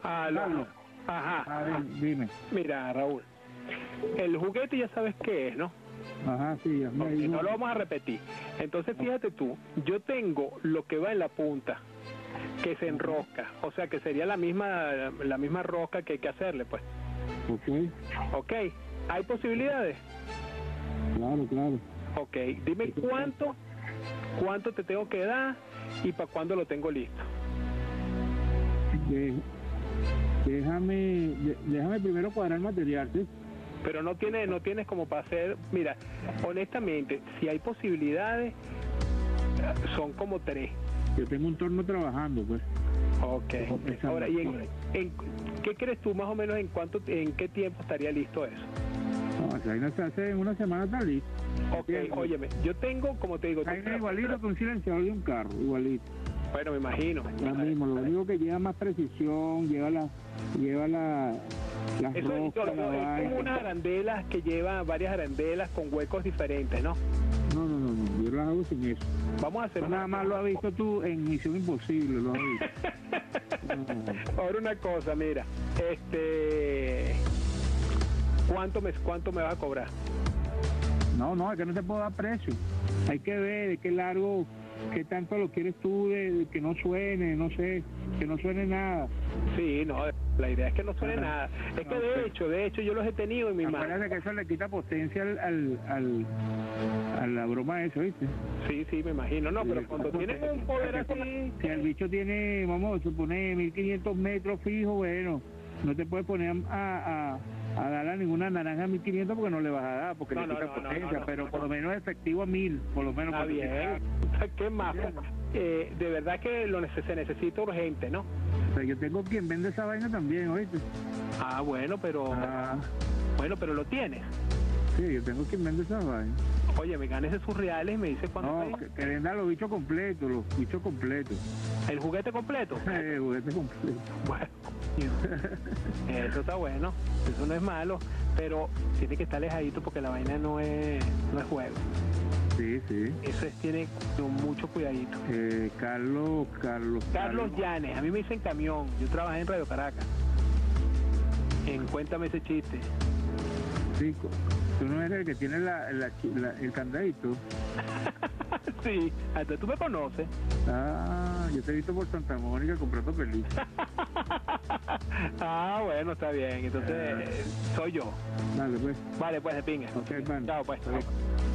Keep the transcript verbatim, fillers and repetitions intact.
Ah, lo- Carlos. Ajá. A ver, dime. Mira, Raúl, el juguete ya sabes qué es, ¿no? Ajá, sí. ya me Ok, dijo. no lo vamos a repetir. Entonces, fíjate tú, yo tengo lo que va en la punta, que se enrosca, o sea, que sería la misma la misma rosca que hay que hacerle, pues. Ok, Ok, ¿hay posibilidades? claro, claro. Ok, dime cuánto, cuánto te tengo que dar y para cuándo lo tengo listo. De- déjame, de- déjame primero cuadrar material, ¿sí? Pero no tiene, no tienes como para hacer, mira, honestamente, si hay posibilidades, son como tres. Yo tengo un torno trabajando, pues. Ok. Esa- Ahora, ¿y en, en- qué crees tú más o menos en cuánto, en qué tiempo estaría listo eso? No, esa vaina se hace en una semana, está listo. Ok, óyeme, yo tengo, como te digo, Esa vaina es igualito que un silenciador de un carro, igualito. bueno, me imagino. Lo mismo, lo único que lleva más precisión, lleva la, lleva la, las Eso es, roscas, la es vaina. como unas arandelas que lleva varias arandelas con huecos diferentes, ¿no? No, no, no, no, yo las hago sin eso. Vamos a hacer Eso una- nada más lo has visto tú en Misión Imposible, lo has visto. No. Ahora una cosa, mira, este, ¿cuánto me, cuánto me vas a cobrar? No, no, es que no te puedo dar precio. Hay que ver de qué largo, qué tanto lo quieres tú, de, de que no suene, no sé, que no suene nada. Sí, no, la idea es que no suene Ajá. nada. Es que Ok. de hecho, de hecho yo los he tenido en mi mano. Acuérdate que eso le quita potencia al, al, al- a la broma eso, ¿viste? Sí, sí, me imagino. No, pero Sí. cuando tienen un poder así, Si el bicho tiene, vamos a suponer, mil quinientos metros fijo, bueno, no te puedes poner a, a, a darle a ninguna naranja a mil quinientos porque no le vas a dar, porque No, le no, quita no, no, potencia, no, no, pero no, por no. lo menos efectivo a mil, por lo menos. está porque- bien. ¿Qué más? Eh, de verdad que lo nece- se necesita urgente, ¿no? O sea, yo tengo quien vende esa vaina también, ¿oíste? Ah, bueno, pero Ah, bueno, pero lo tienes. sí, yo tengo quien vende esa vaina. Oye, me ganes sus reales y me dice cuándo No, venga. que, que venda los bichos completos, los bichos completos. El juguete completo. Eh, juguete completo. Bueno, eso está bueno, eso no es malo, pero tiene que estar alejadito porque la vaina no es, no es juego. Sí, sí. Eso es, tiene con mucho cuidadito. Eh, Carlos, Carlos, Carlos Llanes, a mí me dicen camión, yo trabajé en Radio Caracas. En Cuéntame ese chiste. Rico. Tú no eres el que tiene la, la, la- el candadito. Sí, hasta tú me conoces. Ah, yo te he visto por Santa Mónica comprando películas. Ah, bueno, está bien, entonces eh, soy yo. Dale, pues. Vale, pues de pinga. Ok, man. Chao, pues. Ok.